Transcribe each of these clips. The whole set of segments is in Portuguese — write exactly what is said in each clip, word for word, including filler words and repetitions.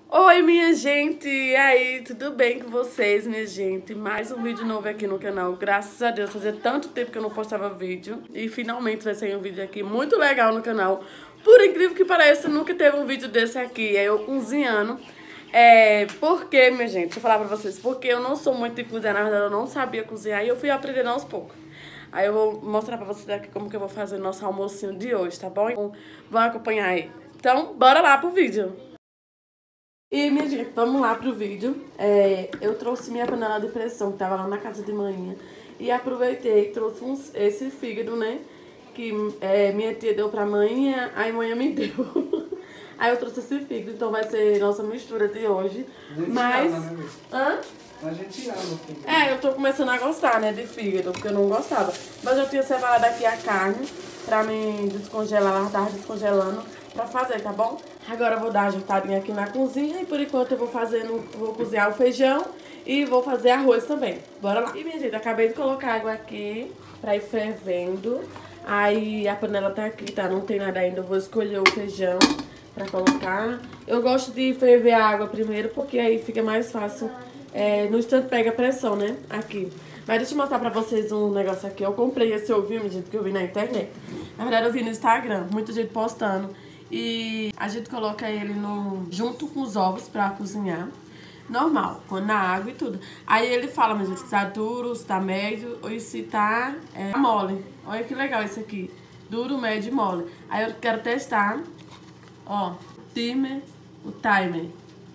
Oi, minha gente! E aí, tudo bem com vocês, minha gente? Mais um vídeo novo aqui no canal. Graças a Deus, fazia tanto tempo que eu não postava vídeo. E finalmente vai sair um vídeo aqui muito legal no canal. Por incrível que pareça, nunca teve um vídeo desse aqui. É eu cozinhando. É, porque, minha gente, deixa eu falar pra vocês. Porque eu não sou muito de cozinhar, na verdade eu não sabia cozinhar. E eu fui aprendendo aos poucos. Aí eu vou mostrar pra vocês aqui como que eu vou fazer o nosso almocinho de hoje, tá bom? Então, vão acompanhar aí. Então, bora lá pro vídeo. E, minha gente, vamos lá pro vídeo. É, eu trouxe minha panela de pressão, que tava lá na casa de manhã. E aproveitei, trouxe uns, esse fígado, né? Que é, minha tia deu pra mãe, aí a mãe me deu. Aí eu trouxe esse fígado, então vai ser nossa mistura de hoje. Mas... ama, né, hã? A gente ama o fígado. É, eu tô começando a gostar, né, de fígado, porque eu não gostava. Mas eu tinha separado aqui a carne pra me descongelar, ela tava descongelando pra fazer, tá bom? Agora eu vou dar uma ajeitadinha aqui na cozinha e por enquanto eu vou fazendo, vou cozinhar o feijão e vou fazer arroz também. Bora lá. E, minha gente, acabei de colocar água aqui pra ir fervendo. Aí a panela tá aqui, tá? Não tem nada ainda, eu vou escolher o feijão pra colocar. Eu gosto de ferver a água primeiro porque aí fica mais fácil. É, no instante pega pressão, né? Aqui. Mas deixa eu mostrar pra vocês um negócio aqui. Eu comprei esse ovinho, gente, que eu vi na internet. Na verdade, eu vi no Instagram, muita gente postando. E a gente coloca ele no, junto com os ovos pra cozinhar. Normal, com na água e tudo. Aí ele fala, mas gente, se tá duro, se tá médio ou se tá é, mole. Olha que legal esse aqui. Duro, médio e mole. Aí eu quero testar. Ó, timer, o timer.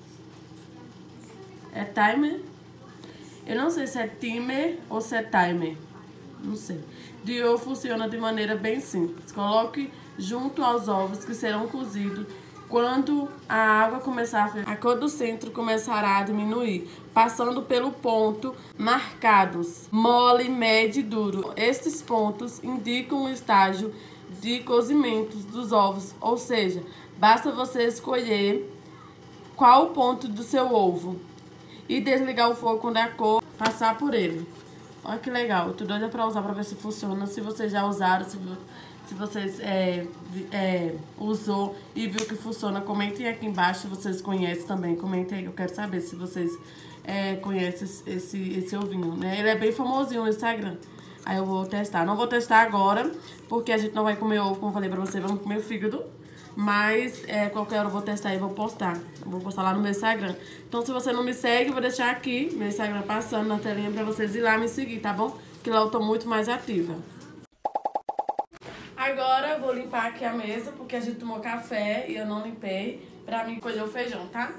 É timer? Eu não sei se é timer ou se é timer. Não sei. De ovo funciona de maneira bem simples. Coloque junto aos ovos que serão cozidos. Quando a água começar a ferver, a cor do centro começará a diminuir, passando pelo ponto marcados mole, médio e duro. Estes pontos indicam o estágio de cozimento dos ovos, ou seja, basta você escolher qual o ponto do seu ovo e desligar o fogo quando a cor passar por ele. Olha que legal, eu tô doida pra usar pra ver se funciona. Se vocês já usaram, se, se vocês é, é, usou e viu que funciona, comentem aqui embaixo se vocês conhecem também. Comentem aí, eu quero saber se vocês é, conhecem esse, esse ovinho, né? Ele é bem famosinho no Instagram. Aí eu vou testar. Não vou testar agora, porque a gente não vai comer ovo, como eu falei pra vocês, vamos comer fígado. Mas é, qualquer hora eu vou testar e vou postar. Eu vou postar lá no meu Instagram. Então, se você não me segue, eu vou deixar aqui meu Instagram passando na telinha pra vocês ir lá me seguir, tá bom? Que lá eu tô muito mais ativa. Agora eu vou limpar aqui a mesa, porque a gente tomou café e eu não limpei, pra mim colher o feijão, tá?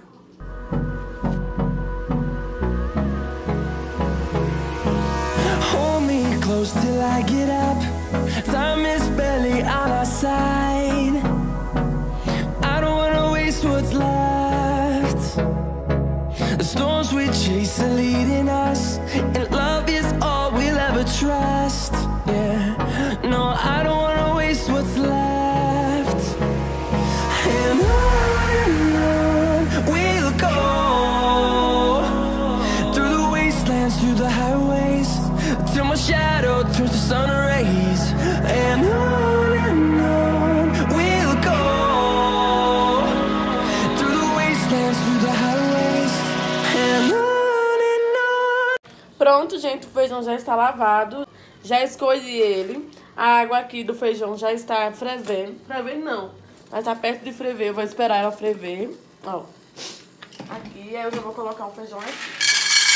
Hold me close till I get up. Time is barely on our side. I don't wanna waste what's left. The storms we chase are leading us, and love is all we'll ever trust. Yeah, no, I don't wanna waste what's left. And on we'll go, through the wastelands, through the highways, till my shadow turns to sun rays. And on and on we'll go, through the wastelands, through the highways, and on and on. Pronto, gente, o feijão já está lavado. Já escolhi ele. A água aqui do feijão já está fervendo. Fervendo não, mas tá perto de ferver. Eu vou esperar ela ferver. Ó, aqui, aí eu já vou colocar o feijão aqui.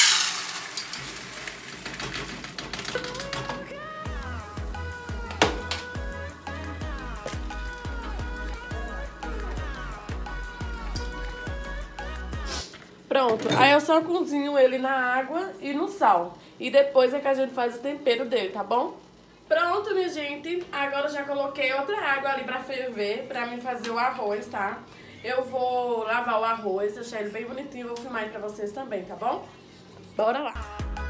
Pronto, aí eu só cozinho ele na água e no sal. E depois é que a gente faz o tempero dele, tá bom? Pronto, minha gente. Agora eu já coloquei outra água ali pra ferver, pra mim fazer o arroz, tá? Eu vou lavar o arroz, deixar ele bem bonitinho, vou filmar aí pra vocês também, tá bom? Bora lá!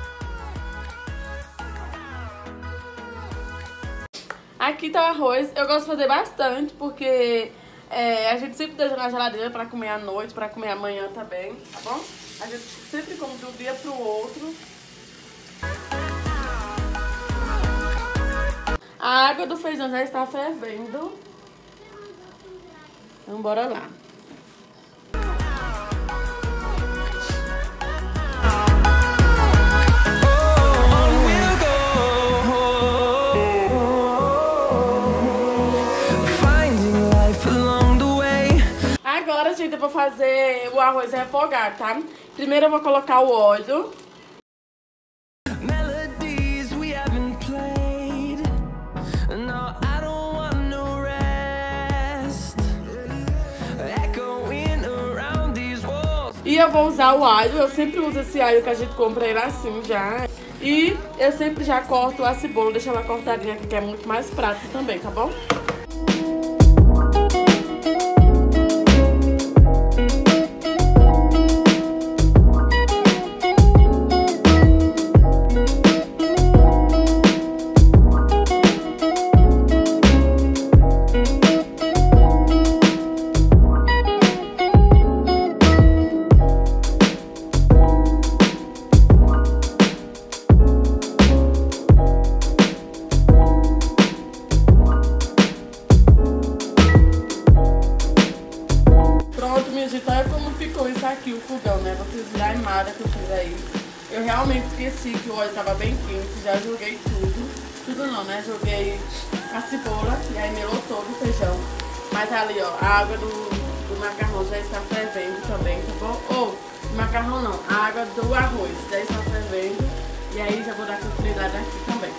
Aqui tá o arroz. Eu gosto de fazer bastante, porque... É, a gente sempre deixa na geladeira pra comer à noite, pra comer amanhã também, tá bom? A gente sempre come de um dia pro outro. A água do feijão já está fervendo. Então bora lá. Agora, gente, eu vou fazer o arroz refogado, tá? Primeiro eu vou colocar o óleo. E eu vou usar o alho, eu sempre uso esse alho que a gente compra ele assim já. E eu sempre já corto a cebola, deixo ela cortadinha aqui, que é muito mais prático também, tá bom? Olha como ficou isso aqui, o fogão, né? Vocês viram a imagem que eu fiz aí. Eu realmente esqueci que o óleo tava bem quente, já joguei tudo. Tudo não, né? Joguei a cebola e aí melou todo o feijão. Mas ali, ó, a água do, do macarrão já está fervendo também, tá bom? Ou, oh, macarrão não, a água do arroz já está fervendo. E aí já vou dar continuidade aqui também.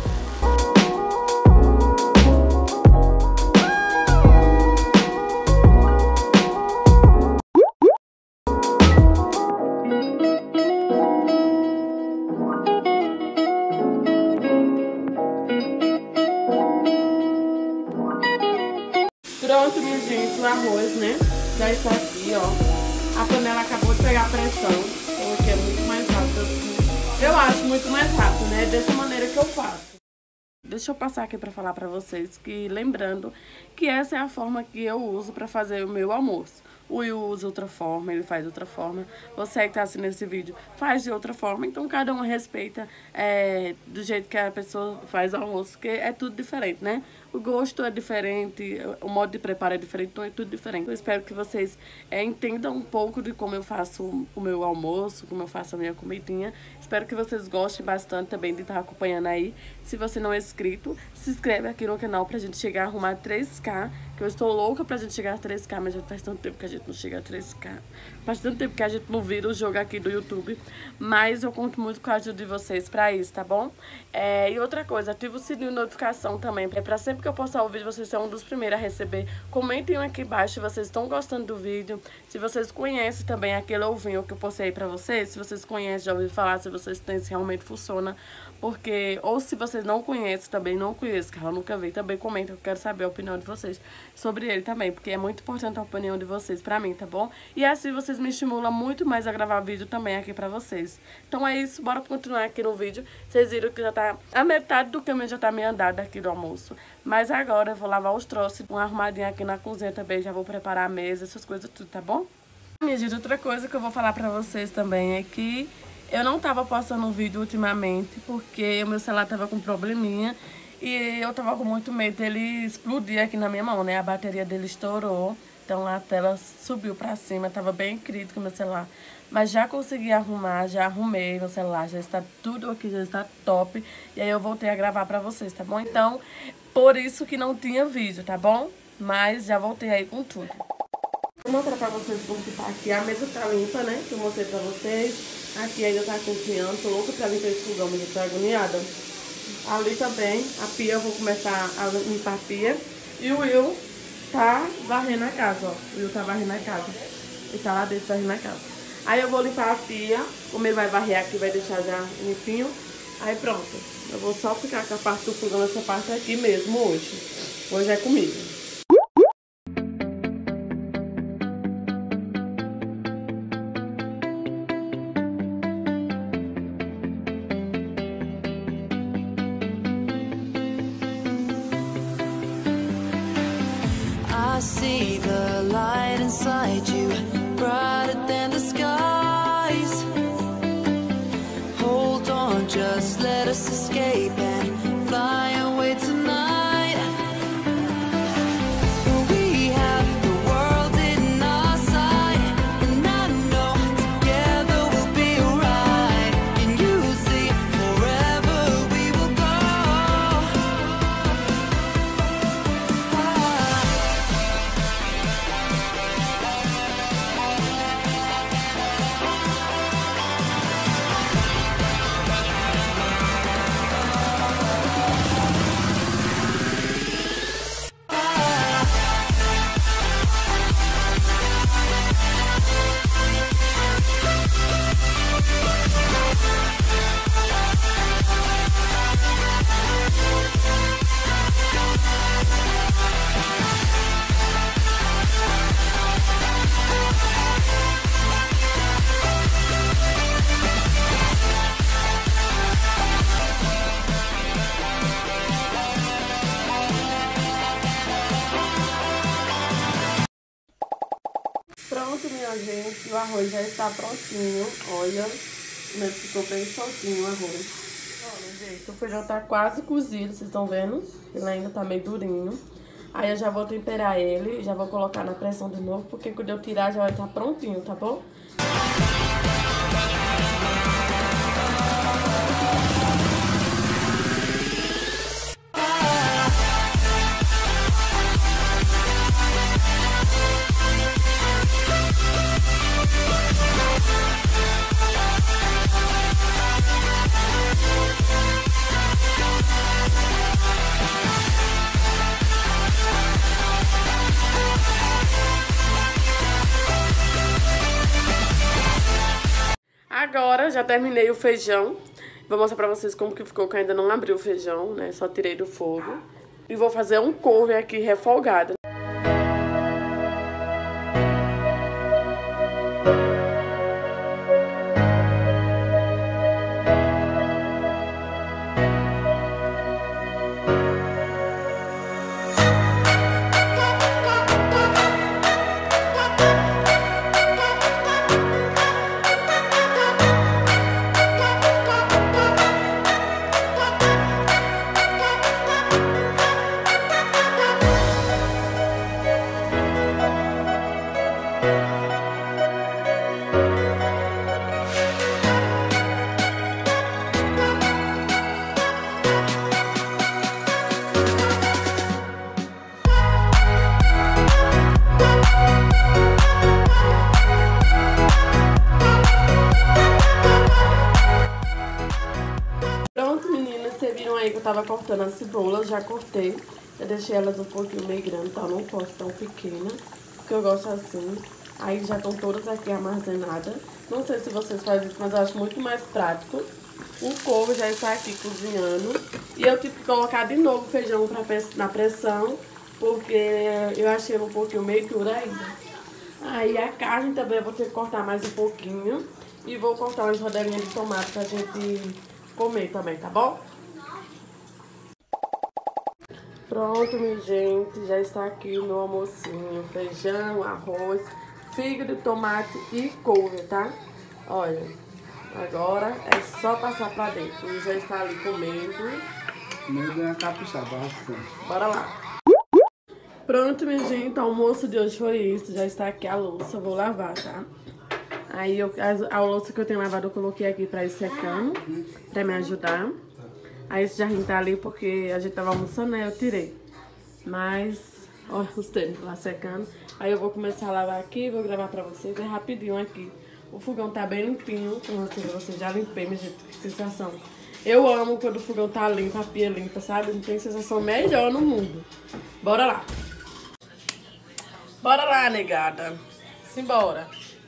Pronto, minha gente, o arroz, né? Já está aqui, ó. A panela acabou de pegar pressão, então aqui é muito mais rápido assim. Eu acho muito mais rápido, né? Dessa maneira que eu faço. Deixa eu passar aqui pra falar pra vocês que, lembrando que essa é a forma que eu uso pra fazer o meu almoço. O Will usa outra forma, ele faz outra forma. Você que tá assistindo esse vídeo faz de outra forma. Então cada um respeita é, do jeito que a pessoa faz o almoço, porque é tudo diferente, né? O gosto é diferente, o modo de preparo é diferente, então é tudo diferente. Eu espero que vocês é, entendam um pouco de como eu faço o meu almoço, como eu faço a minha comidinha. Espero que vocês gostem bastante também de estar acompanhando aí. Se você não é inscrito, se inscreve aqui no canal pra gente chegar a arrumar três K, que eu estou louca pra gente chegar a três K, mas já faz tanto tempo que a gente não chega a três K. Faz tanto tempo que a gente não vira o jogo aqui do YouTube, mas eu conto muito com a ajuda de vocês pra isso, tá bom? É, e outra coisa, ativa o sininho de notificação também, é pra sempre que eu postar o vídeo, vocês são um dos primeiros a receber. Comentem aqui embaixo se vocês estão gostando do vídeo, se vocês conhecem também aquele ovinho que eu postei pra vocês, se vocês conhecem, já ouviram falar, se vocês têm, se realmente funciona, porque, ou se vocês não conhecem também, não conheço, que eu nunca vi, também comenta, eu quero saber a opinião de vocês sobre ele também, porque é muito importante a opinião de vocês pra mim, tá bom? E assim vocês me estimulam muito mais a gravar vídeo também aqui pra vocês. Então é isso, bora continuar aqui no vídeo. Vocês viram que já tá a metade do caminho já tá meio andado aqui do almoço. Mas agora eu vou lavar os troços, uma arrumadinha aqui na cozinha também, já vou preparar a mesa, essas coisas tudo, tá bom? Minha gente, outra coisa que eu vou falar pra vocês também é que eu não tava postando um vídeo ultimamente, porque o meu celular tava com probleminha. E eu tava com muito medo dele explodir aqui na minha mão, né? A bateria dele estourou, então a tela subiu pra cima, tava bem crítico o meu celular. Mas já consegui arrumar, já arrumei meu celular, já está tudo aqui, já está top. E aí eu voltei a gravar pra vocês, tá bom? Então, por isso que não tinha vídeo, tá bom? Mas já voltei aí com tudo. Vou mostrar pra vocês como que tá aqui. A mesa tá limpa, né? Que eu mostrei pra vocês. Aqui ainda tá cozinhando, tô louca pra limpar esse fogão, mas eu tô agoniada. Ali também, a pia, eu vou começar a limpar a pia. E o Will tá varrendo a casa, ó. O Will tá varrendo a casa. Ele tá lá dentro varrendo a casa. Aí eu vou limpar a pia, como ele vai varrer aqui, vai deixar já limpinho. Aí pronto, eu vou só ficar com a parte do fogão, essa parte aqui mesmo hoje. Hoje é comigo. I see the light inside you, brighter than the skies. Hold on, just let us escape and fly away tonight. minha gente, o arroz já está prontinho. Olha, como ficou bem soltinho o arroz. Olha, gente, o feijão tá quase cozido, vocês estão vendo? Ele ainda tá meio durinho. Aí eu já vou temperar ele, já vou colocar na pressão de novo, porque quando eu tirar já vai estar prontinho, tá bom? Agora já terminei o feijão. Vou mostrar pra vocês como que ficou, que eu ainda não abri o feijão, né? Só tirei do fogo. E vou fazer um couve aqui refogado. Que eu tava cortando as cebolas, já cortei. Eu deixei elas um pouquinho meio grandes, então eu não corto tão pequena, porque eu gosto assim. Aí já estão todas aqui armazenadas. Não sei se vocês fazem isso, mas eu acho muito mais prático. O couve já está aqui cozinhando. E eu tive que colocar de novo o feijão pra, na pressão, porque eu achei um pouquinho meio duro ainda. Aí a carne também eu vou ter que cortar mais um pouquinho. E vou cortar umas rodelinhas de tomate pra gente comer também, tá bom? Pronto, minha gente, já está aqui o meu almocinho, feijão, arroz, fígado, tomate e couve, tá? Olha, agora é só passar pra dentro. Ele já está ali comendo. Meio deu uma caprichada, bora lá. Pronto, minha gente, o almoço de hoje foi isso. Já está aqui a louça, vou lavar, tá? Aí eu, a, a louça que eu tenho lavado eu coloquei aqui pra ir secando, pra me ajudar. Aí esse jarrinho tá ali porque a gente tava almoçando, né? Eu tirei. Mas, olha os tênis lá secando. Aí eu vou começar a lavar aqui, vou gravar pra vocês. É rapidinho aqui. O fogão tá bem limpinho. Como vocês, vocês já limpei, minha gente. Que sensação. Eu amo quando o fogão tá limpo, a pia limpa, sabe? Não tem sensação melhor no mundo. Bora lá. Bora lá, negada. Simbora.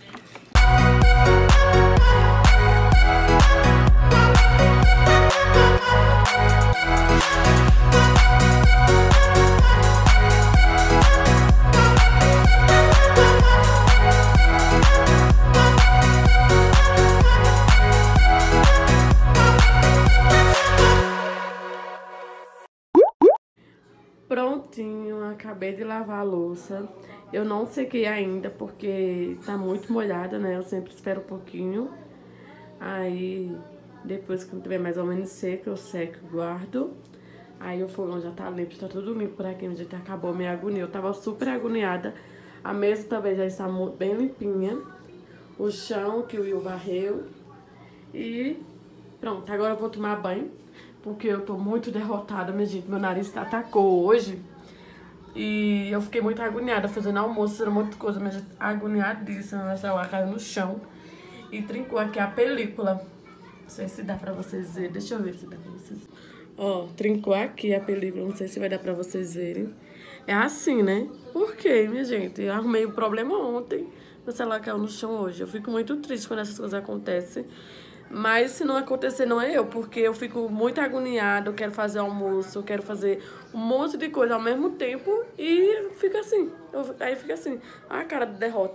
Prontinho, acabei de lavar a louça. Eu não sequei ainda porque tá muito molhada, né? Eu sempre espero um pouquinho. Aí, depois que tiver mais ou menos seco, eu seco e guardo. Aí o fogão já tá limpo, tá tudo limpo por aqui, onde acabou a minha agonia. Eu tava super agoniada. A mesa também já está bem limpinha. O chão que o Will varreu. E pronto, agora eu vou tomar banho. Porque eu tô muito derrotada, minha gente. Meu nariz atacou hoje. E eu fiquei muito agoniada fazendo almoço, fazendo muita coisa. Mas agoniadíssima, meu celular caiu no chão. E trincou aqui a película. Não sei se dá pra vocês verem. Deixa eu ver se dá pra vocês verem. Ó, trincou aqui a película. Não sei se vai dar pra vocês verem. É assim, né? Por quê, minha gente? Eu arrumei o problema ontem. Meu celular caiu no chão hoje. Eu fico muito triste quando essas coisas acontecem. Mas se não acontecer, não é eu, porque eu fico muito agoniada, eu quero fazer almoço, eu quero fazer um monte de coisa ao mesmo tempo e fica assim, eu, aí fica assim, a cara de derrota.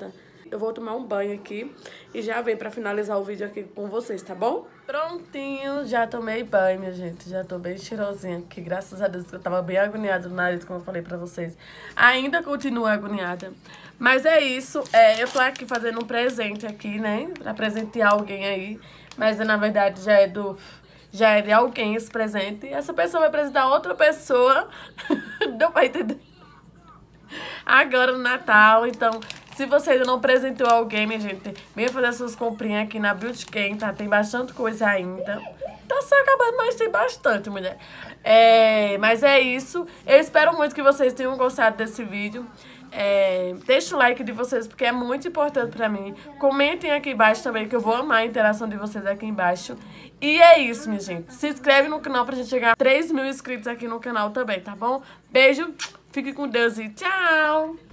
eu vou tomar um banho aqui e já venho pra finalizar o vídeo aqui com vocês, tá bom? Prontinho, já tomei banho, minha gente. Já tô bem cheirosinha aqui, graças a Deus, que eu tava bem agoniada no nariz, como eu falei pra vocês. Ainda continuo agoniada. Mas é isso, é, eu tô aqui fazendo um presente aqui, né? Pra presentear alguém aí. Mas na verdade já é do... Já é de alguém esse presente. E essa pessoa vai apresentar outra pessoa. Deu pra entender? Agora no Natal, então... Se você ainda não presenteou alguém, minha gente, venha fazer suas comprinhas aqui na Beauty Can, tá? Tem bastante coisa ainda. Tá só acabando, mas tem bastante, mulher. É, mas é isso. Eu espero muito que vocês tenham gostado desse vídeo. É, deixa o like de vocês, porque é muito importante pra mim. Comentem aqui embaixo também, que eu vou amar a interação de vocês aqui embaixo. E é isso, minha gente. Se inscreve no canal pra gente chegar a três mil inscritos aqui no canal também, tá bom? Beijo, fique com Deus e tchau!